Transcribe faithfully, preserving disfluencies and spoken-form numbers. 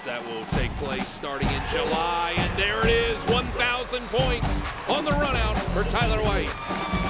that will take place starting in July. And there it is, one thousand points on the run out for Tyler White.